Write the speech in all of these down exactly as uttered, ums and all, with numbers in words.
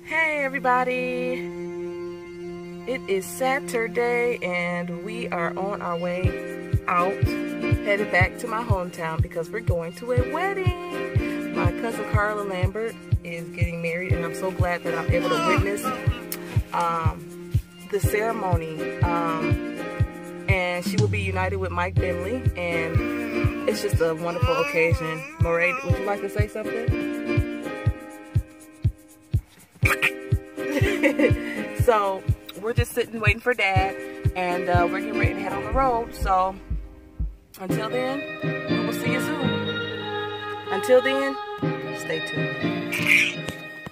Hey everybody, it is Saturday and we are on our way out, headed back to my hometown because we're going to a wedding. My cousin Carla Lambert is getting married and I'm so glad that I'm able to witness um, the ceremony. Um, and she will be united with Mike Bentley and it's just a wonderful occasion. Moray, would you like to say something? So we're just sitting waiting for Dad, and uh, we're getting ready to head on the road. So until then, we will see you soon. Until then, stay tuned.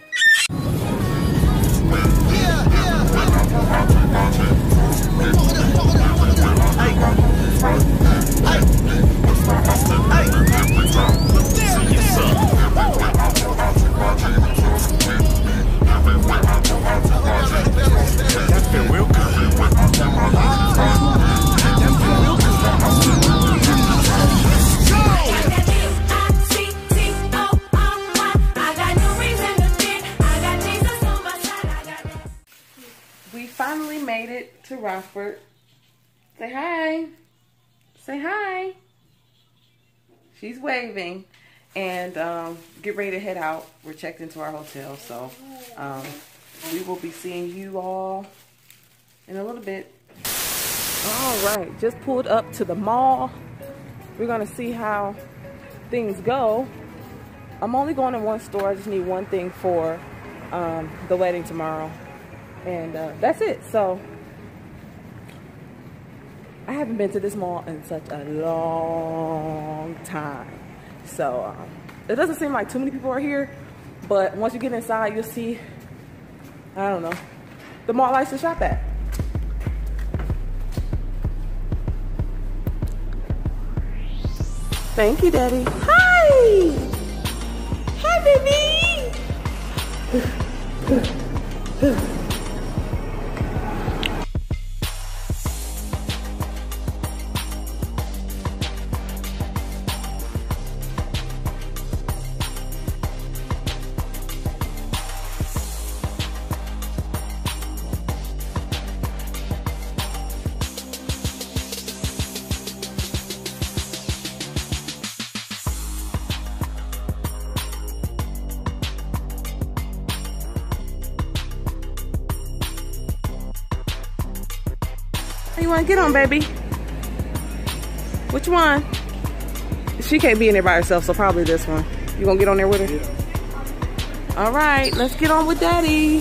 Finally made it to Rockford. Say hi. Say hi. She's waving. And um, get ready to head out. We're checked into our hotel. So um, we will be seeing you all in a little bit. Alright, just pulled up to the mall. We're going to see how things go. I'm only going to one store. I just need one thing for um, the wedding tomorrow. And uh, that's it. So I haven't been to this mall in such a long time. So um, it doesn't seem like too many people are here, but once you get inside, you'll see, I don't know, the mall I used to shop at. Thank you, Daddy. Hi! Hi, baby! You want to get on, baby? Which one? She can't be in there by herself, so probably this one. You gonna get on there with her? Yeah. All right, let's get on with Daddy.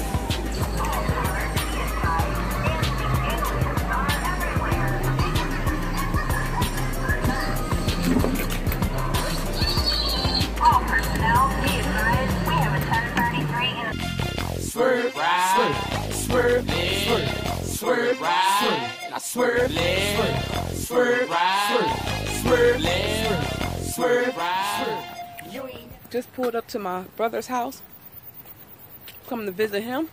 All personnel, be advised, we have a ten thirty-three in Swerve, right, swerve, swerve, swerve, right. I swerve left, swerve right, swerve left, swerve right. Just pulled up to my brother's house. Coming to visit him.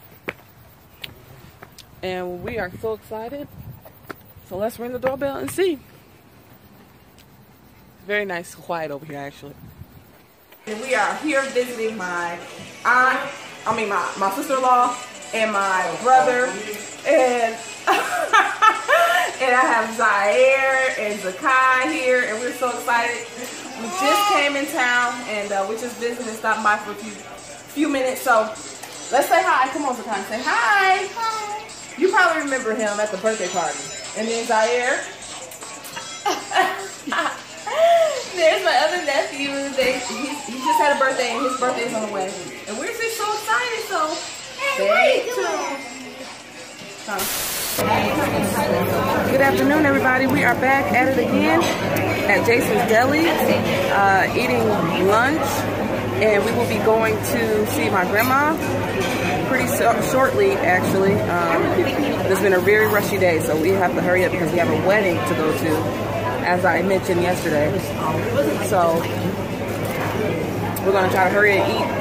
And we are so excited. So let's ring the doorbell and see. Very nice, quiet over here actually. And we are here visiting my aunt, I mean my, my sister-in-law and my brother. And and I have Zaire and Zakai here, and we're so excited. We just came in town, and uh, we're just visiting and stopping by for a few few minutes. So let's say hi. Come on, Zakai, say hi. Hi. You probably remember him at the birthday party. And then Zaire. There's my other nephew. They, he, he just had a birthday, and his birthday is on the way. And we're just so excited. So stay tuned. Huh. Good afternoon, everybody. We are back at it again at Jason's Deli, uh, eating lunch, and we will be going to see my grandma pretty so shortly, actually. Um, it's been a very rushy day, so we have to hurry up because we have a wedding to go to, as I mentioned yesterday. So we're going to try to hurry and eat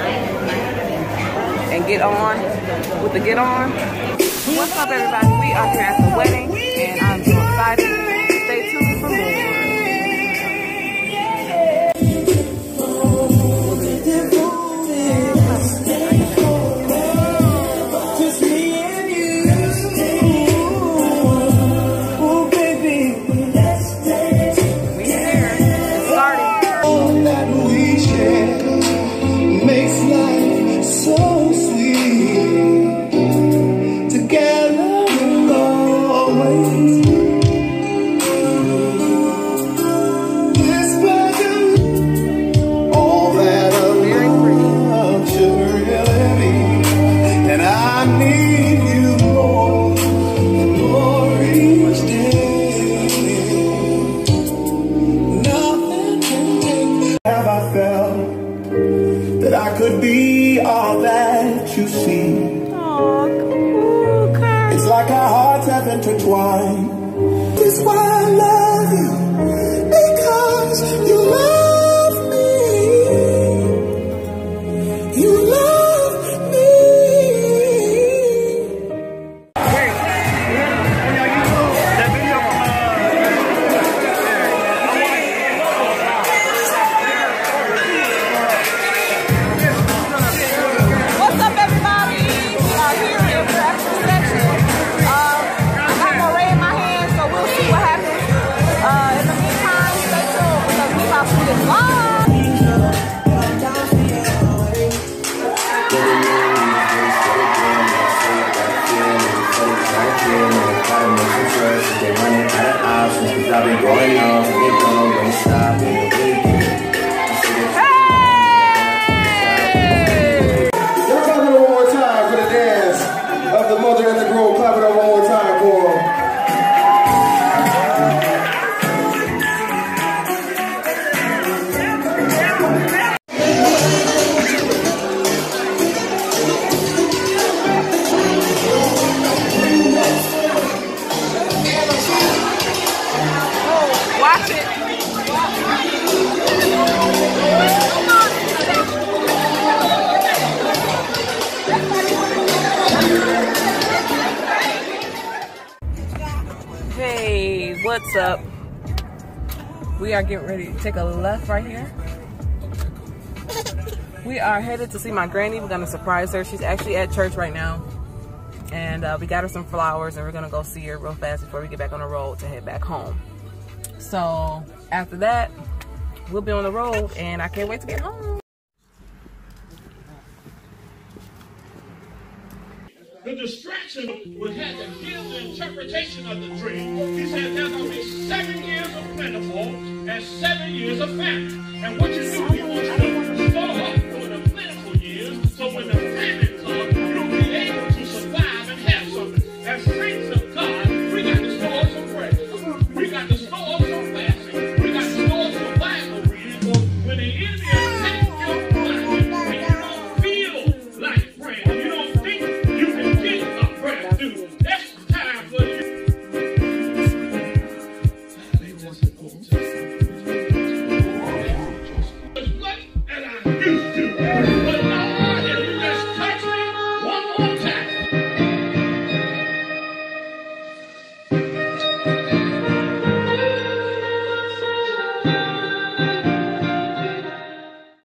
and get on with the get on. What's up, everybody? We are here at the wedding, and I'm so excited. Stay tuned for more. be all that you see. Oh, cool, Kurt. It's like our hearts have intertwined. This is why I love you, because you love me. You love me. What's up, everybody? We are here in the after section. Um, I got more Ray in my hand, so we'll see what happens. Uh, in the meantime, stay tuned because we about to get live. I've been going on, it don't stop. Y'all clap it up one more time for the dance of the mother and the groom. Clap it up one more time for them. Watch it. Hey, what's up? We are getting ready to take a left right here. We are headed to see my granny. We're gonna surprise her. She's actually at church right now. And uh, we got her some flowers and we're gonna go see her real fast before we get back on the road to head back home. So after that, we'll be on the road and I can't wait to get home. The distraction would have to give the interpretation of the dream. He said there's going to be seven years of plentiful and seven years of famine. And what you do, you want to store up for the plentiful years, so when the